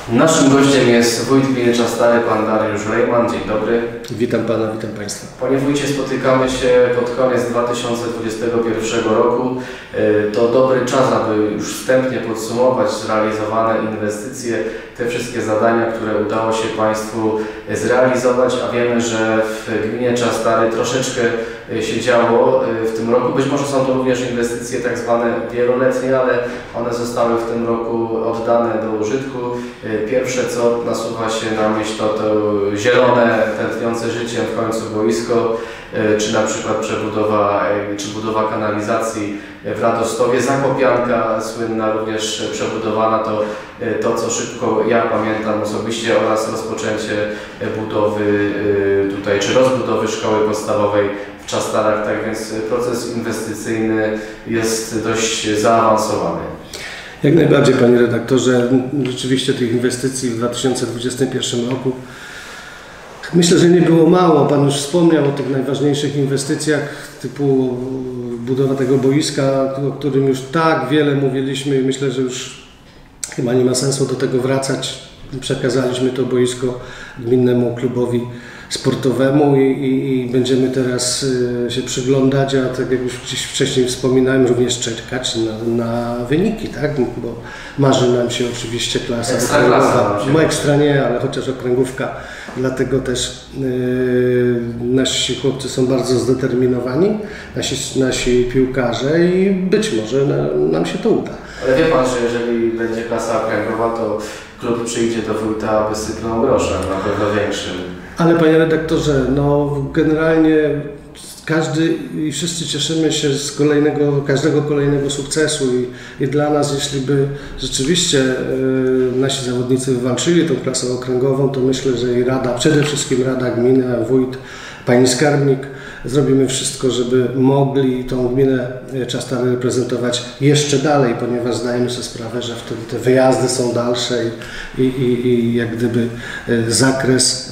Naszym gościem jest wójt gminy Czastary, pan Dariusz Rejman. Dzień dobry. Witam pana, witam państwa. Panie wójcie, spotykamy się pod koniec 2021 roku. To dobry czas, aby już wstępnie podsumować zrealizowane inwestycje, te wszystkie zadania, które udało się państwu zrealizować, a wiemy, że w gminie Czastary troszeczkę się działo w tym roku. Być może są to również inwestycje tak zwane wieloletnie, ale one zostały w tym roku oddane do użytku. Pierwsze, co nasuwa się na myśl, to zielone, tętniące życiem w końcu boisko, czy na przykład przebudowa, czy budowa kanalizacji w Radostowie. Zakopianka słynna, również przebudowana, to co szybko ja pamiętam osobiście, oraz rozpoczęcie budowy tutaj, czy rozbudowy szkoły podstawowej w Czastarach. Tak więc proces inwestycyjny jest dość zaawansowany. Jak najbardziej, panie redaktorze. Rzeczywiście tych inwestycji w 2021 roku myślę, że nie było mało. Pan już wspomniał o tych najważniejszych inwestycjach typu budowa tego boiska, o którym już tak wiele mówiliśmy i myślę, że już chyba nie ma sensu do tego wracać. Przekazaliśmy to boisko gminnemu klubowi sportowemu i będziemy teraz się przyglądać, a tak jak już gdzieś wcześniej wspominałem, również czekać na wyniki, tak? Bo marzy nam się oczywiście klasa okręgowa. No ekstra nie, ale chociaż okręgówka. Dlatego też nasi chłopcy są bardzo zdeterminowani, nasi piłkarze, i być może nam się to uda. Ale wie pan, że jeżeli będzie klasa okręgowa, to klub przyjdzie do wójta, aby sypnął groszem, na pewno większym. Ale panie redaktorze, no generalnie każdy i wszyscy cieszymy się z każdego kolejnego sukcesu i dla nas, jeśli by rzeczywiście nasi zawodnicy wywalczyli tą klasę okręgową, to myślę, że i Rada, przede wszystkim Rada Gminy, wójt, pani skarbnik, zrobimy wszystko, żeby mogli tą gminę Czastary reprezentować jeszcze dalej, ponieważ zdajemy sobie sprawę, że wtedy te wyjazdy są dalsze i jak gdyby zakres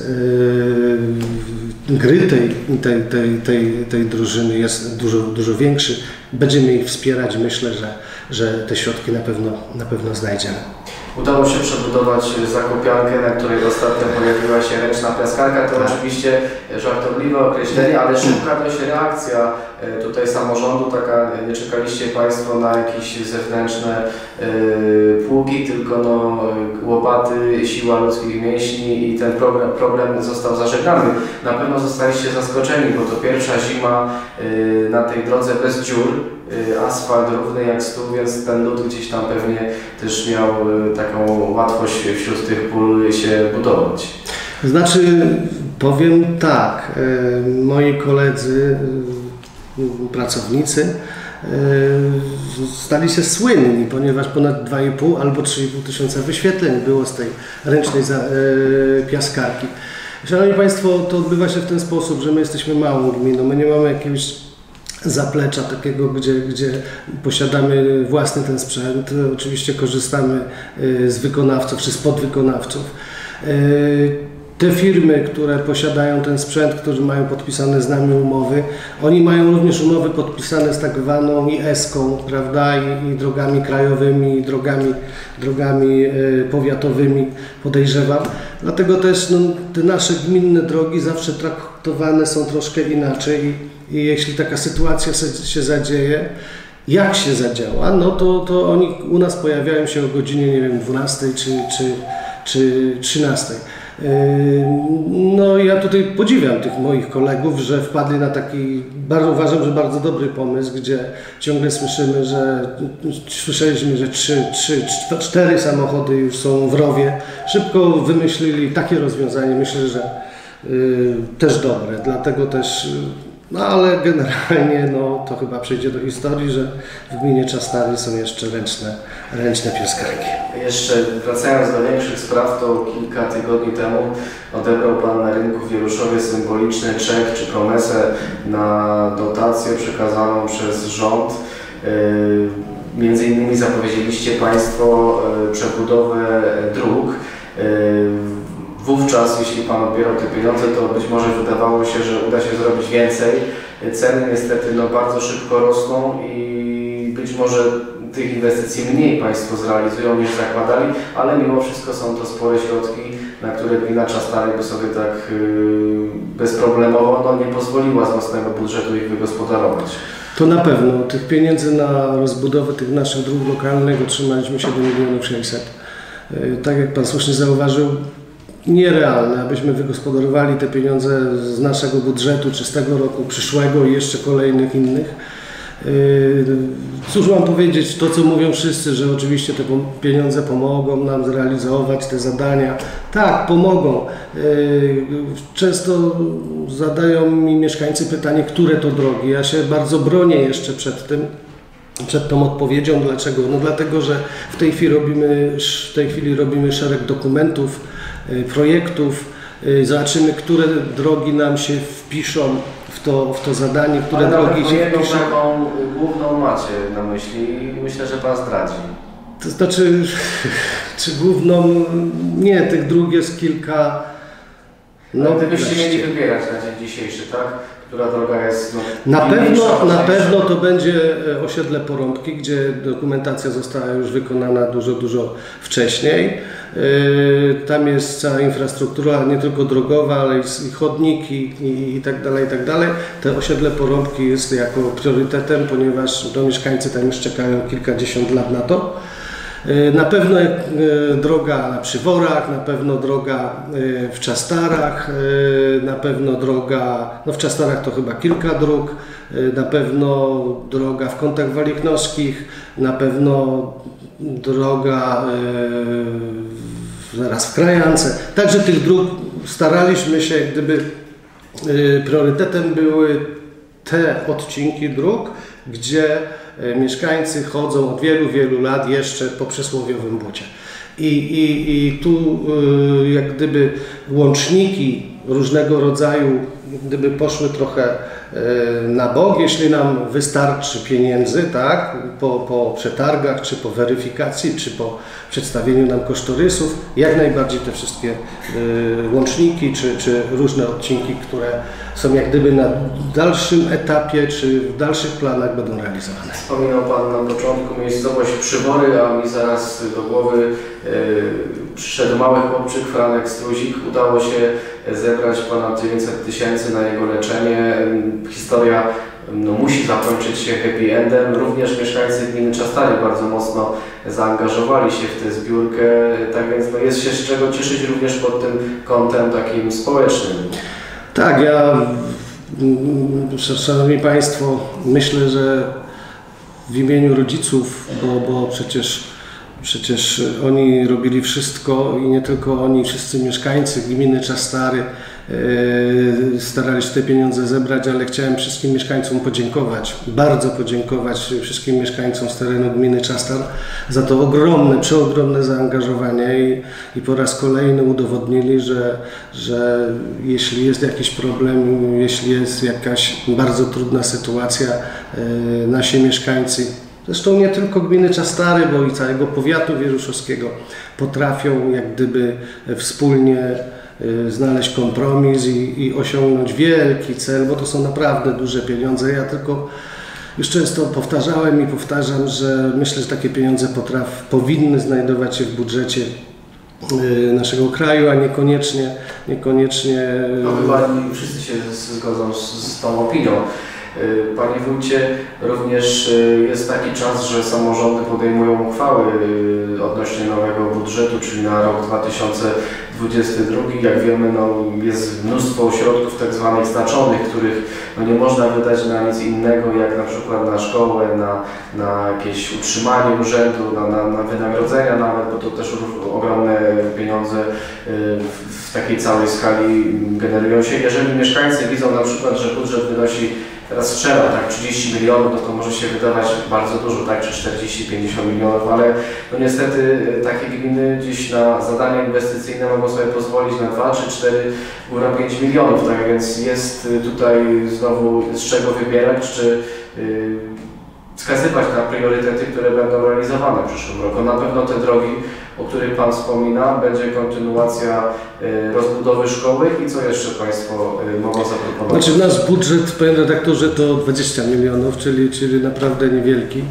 gry tej drużyny jest dużo większy. Będziemy ich wspierać. Myślę, że te środki na pewno znajdziemy. Udało się przebudować zakopiankę, na której ostatnio pojawiła się ręczna piaskarka. To oczywiście żartobliwe określenie, ale szybka dość reakcja tutaj samorządu. Taka, nie czekaliście państwo na jakieś zewnętrzne pługi, tylko łopaty, siła ludzkich mięśni, i ten problem został zażegnany. Na pewno zostaliście zaskoczeni, bo to pierwsza zima na tej drodze bez dziur. Asfalt równy jak stół, więc ten lód gdzieś tam pewnie też miał taką łatwość wśród tych pól się budować. Znaczy, powiem tak, moi koledzy, pracownicy stali się słynni, ponieważ ponad 2,5 albo 3,5 tysiąca wyświetleń było z tej ręcznej piaskarki. Szanowni Państwo, to odbywa się w ten sposób, że my jesteśmy małą gminą, my nie mamy jakiegoś zaplecza takiego, gdzie posiadamy własny ten sprzęt. Oczywiście korzystamy z wykonawców czy z podwykonawców. Te firmy, które posiadają ten sprzęt, którzy mają podpisane z nami umowy, oni mają również umowy podpisane z tak zwaną IS-ką, prawda, i drogami krajowymi, i drogami powiatowymi, podejrzewam. Dlatego też te nasze gminne drogi zawsze traktowane są troszkę inaczej i jeśli taka sytuacja się zadzieje, jak się zadziała, no to oni u nas pojawiają się o godzinie, nie wiem, 12 czy 13. No ja tutaj podziwiam tych moich kolegów, że wpadli na taki, uważam, że bardzo dobry pomysł, gdzie ciągle słyszeliśmy, że 4 samochody już są w rowie. Szybko wymyślili takie rozwiązanie, myślę, że też dobre, dlatego też, no ale generalnie to chyba przejdzie do historii, że w gminie Czastary są jeszcze ręczne piaskarki. Jeszcze wracając do większych spraw, to kilka tygodni temu odebrał Pan na rynku w Wieruszowie symboliczny czek czy promesę na dotację przekazaną przez rząd. Między innymi zapowiedzieliście Państwo przebudowę dróg. Wówczas, jeśli Pan odbierał te pieniądze, to być może wydawało się, że uda się zrobić więcej. Ceny niestety bardzo szybko rosną i być może tych inwestycji mniej Państwo zrealizują niż zakładali, ale mimo wszystko są to spore środki, na które gmina Czastary by sobie tak bezproblemowo nie pozwoliła z własnego budżetu ich wygospodarować. To na pewno. Tych pieniędzy na rozbudowę tych naszych dróg lokalnych otrzymaliśmy 7 600 000. Tak jak Pan słusznie zauważył, nierealne, abyśmy wygospodarowali te pieniądze z naszego budżetu, czy z tego roku przyszłego i jeszcze kolejnych innych. Cóż mam powiedzieć, to co mówią wszyscy, że oczywiście te pieniądze pomogą nam zrealizować te zadania. Tak, pomogą. Często zadają mi mieszkańcy pytanie, które to drogi. Ja się bardzo bronię jeszcze przed tą odpowiedzią. Dlaczego? No dlatego, że w tej chwili robimy szereg dokumentów, projektów. Zobaczymy, które drogi nam się wpiszą w to zadanie, które drogi się wpiszą. Taką główną macie na myśli i myślę, że Pan zdradzi. To znaczy, czy główną? Nie, tych dróg jest kilka. No, gdybyście mieli wybierać na dzień dzisiejszy, tak? Która droga jest na pewno to będzie osiedle Porąbki, gdzie dokumentacja została już wykonana dużo wcześniej. Tam jest cała infrastruktura, nie tylko drogowa, ale i chodniki i tak dalej, i tak dalej. To osiedle Porąbki jest jako priorytetem, ponieważ mieszkańcy tam już czekają kilkadziesiąt lat na to. Na pewno droga na Przyworach, na pewno droga w Czastarach, na pewno droga, no w Czastarach to chyba kilka dróg, na pewno droga w Kątach Walichnowskich, na pewno droga zaraz w Krajance. Także tych dróg staraliśmy się, gdyby priorytetem były te odcinki dróg, gdzie mieszkańcy chodzą od wielu lat jeszcze po przysłowiowym bucie. I tu jak gdyby łączniki różnego rodzaju, gdyby poszły trochę na bok, jeśli nam wystarczy pieniędzy, tak, po przetargach, czy po weryfikacji, czy po przedstawieniu nam kosztorysów, jak najbardziej te wszystkie łączniki, czy różne odcinki, które są jak gdyby na dalszym etapie, czy w dalszych planach będą realizowane. Wspominał Pan na początku miejscowość Przywory, a mi zaraz do głowy przyszedł mały chłopczyk Franek Struzik. Udało się zebrać ponad 900 000 na jego leczenie. Historia musi zakończyć się happy endem. Również mieszkańcy gminy Czastary bardzo mocno zaangażowali się w tę zbiórkę, tak więc jest się z czego cieszyć również pod tym kątem takim społecznym. Tak, Szanowni Państwo, myślę, że w imieniu rodziców, bo przecież oni robili wszystko i nie tylko oni, wszyscy mieszkańcy gminy Czastary starali się te pieniądze zebrać, ale chciałem wszystkim mieszkańcom podziękować, bardzo podziękować wszystkim mieszkańcom z terenu gminy Czastar za to przeogromne zaangażowanie i po raz kolejny udowodnili, że jeśli jest jakiś problem, jeśli jest jakaś bardzo trudna sytuacja, nasi mieszkańcy, zresztą nie tylko gminy Czastary, bo i całego powiatu wieruszowskiego, potrafią jak gdyby wspólnie znaleźć kompromis i osiągnąć wielki cel, bo to są naprawdę duże pieniądze. Ja tylko już często powtarzałem i powtarzam, że myślę, że takie pieniądze powinny znajdować się w budżecie naszego kraju, a niekoniecznie... No chyba wszyscy się zgodzą z tą opinią. Panie wójcie, również jest taki czas, że samorządy podejmują uchwały odnośnie nowego budżetu, czyli na rok 2022. Jak wiemy, jest mnóstwo środków tak zwanych znaczonych, których nie można wydać na nic innego, jak na przykład na szkołę, na jakieś utrzymanie urzędu, na wynagrodzenia nawet, bo to też ogromne pieniądze w takiej całej skali generują się. Jeżeli mieszkańcy widzą na przykład, że budżet wynosi, teraz strzelam, tak 30 milionów, no to może się wydawać bardzo dużo, tak, czy 40-50 milionów, ale no niestety takie gminy gdzieś na zadania inwestycyjne mogą sobie pozwolić na 2, 3, 4, góra 5 milionów, tak więc jest tutaj znowu z czego wybierać, czy wskazywać na priorytety, które będą realizowane w przyszłym roku. Na pewno te drogi, o których Pan wspomina, będzie kontynuacja rozbudowy szkoły i co jeszcze Państwo mogą zaproponować? Znaczy nasz budżet, panie redaktorze, to 20 milionów, czyli naprawdę niewielki,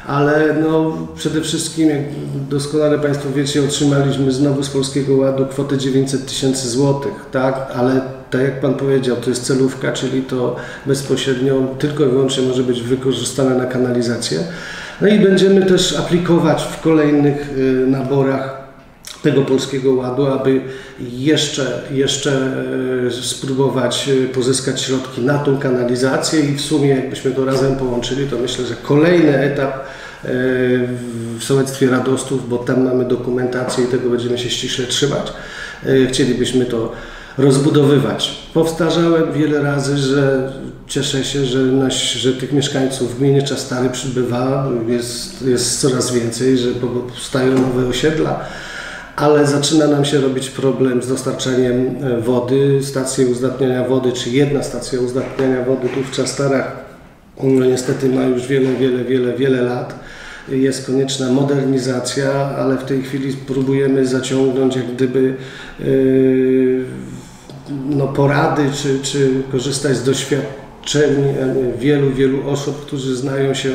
ale no, przede wszystkim, jak doskonale Państwo wiecie, otrzymaliśmy znowu z Polskiego Ładu kwotę 900 tysięcy złotych, tak? Ale tak jak Pan powiedział, to jest celówka, czyli to bezpośrednio tylko i wyłącznie może być wykorzystane na kanalizację. No i będziemy też aplikować w kolejnych naborach tego Polskiego Ładu, aby jeszcze spróbować pozyskać środki na tą kanalizację i w sumie jakbyśmy to razem połączyli, to myślę, że kolejny etap w sołectwie Radostów, bo tam mamy dokumentację i tego będziemy się ściśle trzymać, chcielibyśmy to rozbudowywać. Powtarzałem wiele razy, że cieszę się, że tych mieszkańców w gminie Czastary przybywa, jest coraz więcej, że powstają nowe osiedla, ale zaczyna nam się robić problem z dostarczaniem wody. Stacje uzdatniania wody, czy jedna stacja uzdatniania wody tu w Czastarach, no niestety ma już wiele lat. Jest konieczna modernizacja, ale w tej chwili próbujemy zaciągnąć jak gdyby no, porady, czy korzystać z doświadczeń wielu osób, którzy znają się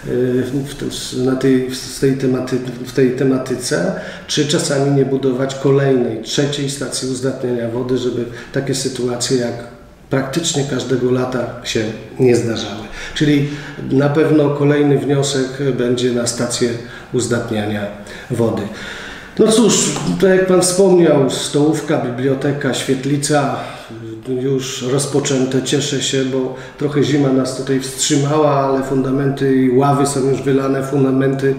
w tej tematyce, czy czasami nie budować kolejnej, trzeciej stacji uzdatniania wody, żeby takie sytuacje jak praktycznie każdego lata się nie zdarzały. Czyli na pewno kolejny wniosek będzie na stację uzdatniania wody. No cóż, tak jak Pan wspomniał, stołówka, biblioteka, świetlica już rozpoczęte. Cieszę się, bo trochę zima nas tutaj wstrzymała, ale fundamenty i ławy są już wylane, fundamenty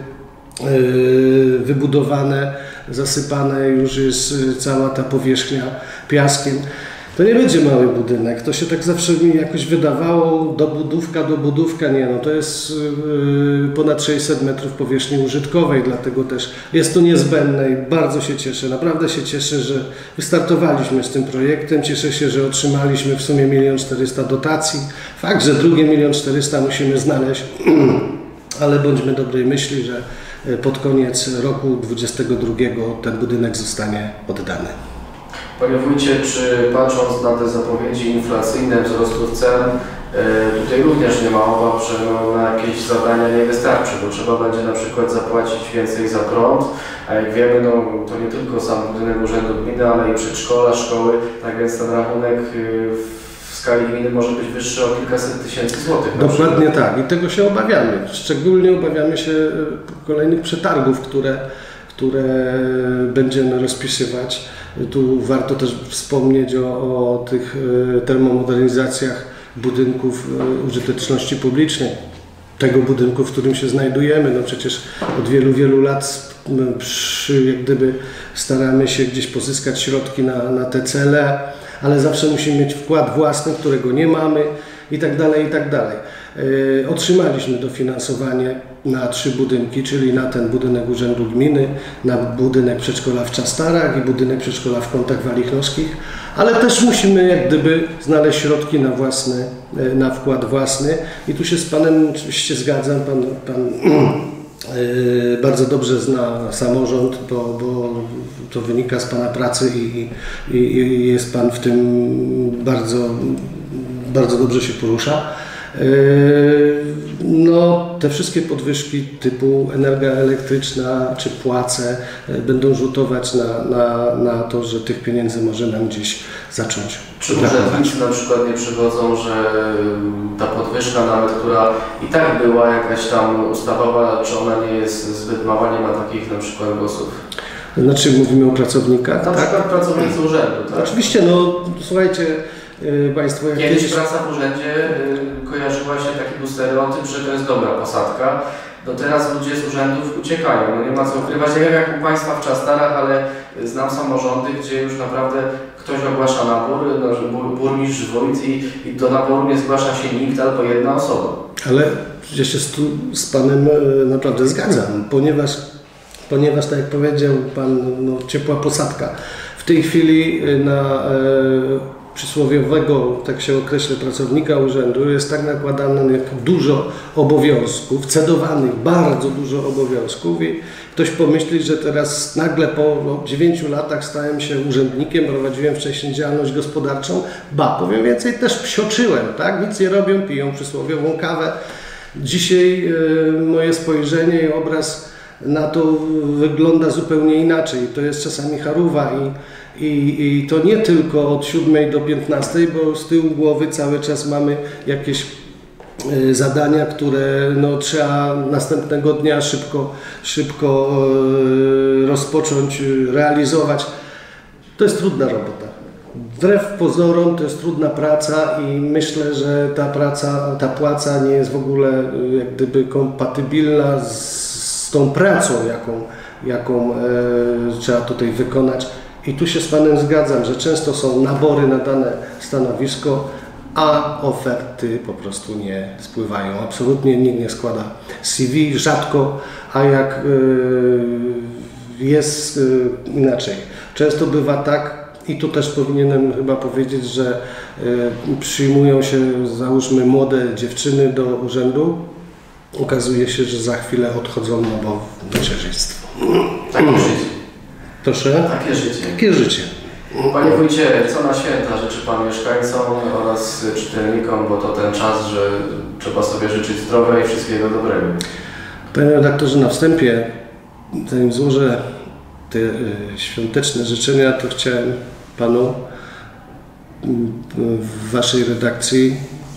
wybudowane, zasypane, już jest cała ta powierzchnia piaskiem. To nie będzie mały budynek, to się tak zawsze mi jakoś wydawało, dobudówka, nie, no to jest ponad 600 metrów powierzchni użytkowej, dlatego też jest to niezbędne i bardzo się cieszę, naprawdę się cieszę, że wystartowaliśmy z tym projektem, cieszę się, że otrzymaliśmy w sumie 1 400 000 dotacji, fakt, że drugie 1 400 000 musimy znaleźć, ale bądźmy dobrej myśli, że pod koniec roku 2022 ten budynek zostanie oddany. Panie Wójcie, czy patrząc na te zapowiedzi inflacyjne wzrostów cen, tutaj również nie ma obaw, że na jakieś zadania nie wystarczy, bo trzeba będzie na przykład zapłacić więcej za prąd, a jak wiemy, no, to nie tylko sam budynek Urzędu Gminy, ale i przedszkola, szkoły, tak więc ten rachunek w skali gminy może być wyższy o kilkaset tysięcy złotych. Dokładnie tak i tego się obawiamy. Szczególnie obawiamy się kolejnych przetargów, które będziemy rozpisywać. Tu warto też wspomnieć o tych termomodernizacjach budynków użyteczności publicznej. Tego budynku, w którym się znajdujemy. No przecież od wielu lat jak gdyby staramy się gdzieś pozyskać środki na te cele, ale zawsze musimy mieć wkład własny, którego nie mamy i tak dalej, i tak dalej. Otrzymaliśmy dofinansowanie na 3 budynki, czyli na ten budynek Urzędu Gminy, na budynek przedszkola w Czastarach i budynek przedszkola w Kątach Walichnowskich, ale też musimy jak gdyby znaleźć środki na wkład własny i tu się z Panem oczywiście zgadzam, Pan bardzo dobrze zna samorząd, bo to wynika z Pana pracy i jest Pan w tym bardzo dobrze się porusza. No, te wszystkie podwyżki typu energia elektryczna czy płace będą rzutować na to, że tych pieniędzy może nam gdzieś zacząć Czy urzędnicy na przykład nie przychodzą, że ta podwyżka nawet, która i tak była jakaś tam ustawowa, czy ona nie jest zbyt mała, nie ma takich na przykład głosów? Znaczy mówimy o pracownikach? Na przykład pracownicy urzędu, tak? Oczywiście, no słuchajcie Państwo... Kiedyś praca w urzędzie kojarzyła się taki był stereotyp, że to jest dobra posadka. No teraz ludzie z urzędów uciekają, no nie ma co ukrywać. Nie wiem jak u Państwa w Czastarach, ale znam samorządy, gdzie już naprawdę ktoś ogłasza nabór, no, burmistrz, wójt i do naboru nie zgłasza się nikt albo jedna osoba. Ale ja się z Panem naprawdę zgadzam, ponieważ tak jak powiedział Pan, no, ciepła posadka. W tej chwili na przysłowiowego, tak się określę, pracownika urzędu jest tak nakładanych dużo obowiązków, cedowanych bardzo dużo obowiązków i ktoś pomyśli, że teraz nagle po 9 latach stałem się urzędnikiem, prowadziłem wcześniej działalność gospodarczą, powiem więcej, też psioczyłem, tak? Nic nie robią, piją przysłowiową kawę. Dzisiaj moje spojrzenie i obraz na to wygląda zupełnie inaczej. To jest czasami charuwa i to nie tylko od 7 do 15, bo z tyłu głowy cały czas mamy jakieś zadania, które no, trzeba następnego dnia szybko rozpocząć, realizować. To jest trudna robota. Wbrew pozorom to jest trudna praca i myślę, że ta płaca nie jest w ogóle jak gdyby kompatybilna z tą pracą, jaką trzeba tutaj wykonać. I tu się z Panem zgadzam, że często są nabory na dane stanowisko, a oferty po prostu nie spływają. Absolutnie nikt nie składa CV, rzadko, a jak jest inaczej. Często bywa tak, i tu też powinienem chyba powiedzieć, że przyjmują się, załóżmy, młode dziewczyny do urzędu. Okazuje się, że za chwilę odchodzą, no bo macierzyństwo. Takie życie. Proszę? Takie życie. Takie życie. Panie wójcie, co na święta życzy Pan mieszkańcom oraz czytelnikom, bo to ten czas, że trzeba sobie życzyć zdrowia i wszystkiego dobrego. Panie redaktorze, na wstępie, zanim złożę te świąteczne życzenia, to chciałem Panu w Waszej redakcji,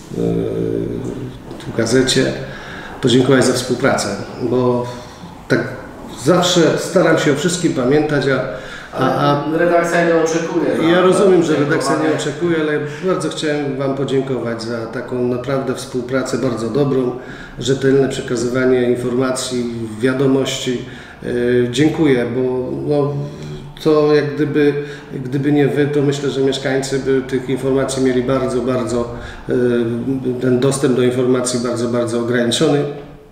w gazecie, podziękować za współpracę, bo tak zawsze staram się o wszystkim pamiętać, a redakcja nie oczekuje. Ja rozumiem, że redakcja nie oczekuje, ale bardzo chciałem Wam podziękować za taką naprawdę współpracę bardzo dobrą, rzetelne przekazywanie informacji, wiadomości. Dziękuję, bo no, to jak gdyby nie Wy, to myślę, że mieszkańcy by tych informacji mieli bardzo, ten dostęp do informacji bardzo ograniczony.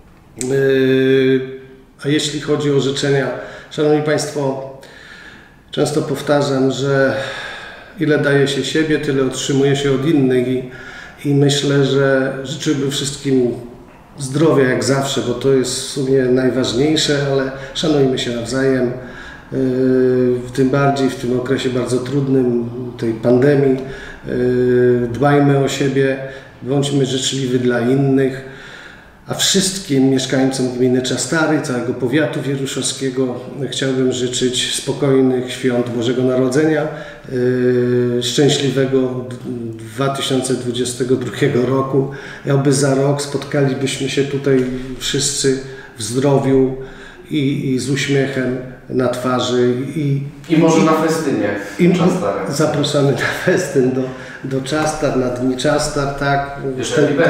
A jeśli chodzi o życzenia, Szanowni Państwo, często powtarzam, że ile daje się siebie, tyle otrzymuje się od innych i myślę, że życzyłbym wszystkim zdrowia jak zawsze, bo to jest w sumie najważniejsze, ale szanujmy się nawzajem, tym bardziej w tym okresie bardzo trudnym, tej pandemii. Dbajmy o siebie, bądźmy życzliwi dla innych, a wszystkim mieszkańcom gminy Czastary, całego powiatu wieruszowskiego chciałbym życzyć spokojnych świąt Bożego Narodzenia, szczęśliwego 2022 roku, aby za rok spotkalibyśmy się tutaj wszyscy w zdrowiu i z uśmiechem na twarzy. I może na festynie w Czastarach. Zapraszamy na festyn do Czastar, na Dni Czastar, tak.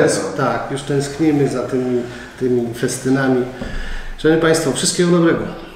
Już tęsknimy za tymi festynami. Szanowni Państwo, wszystkiego dobrego.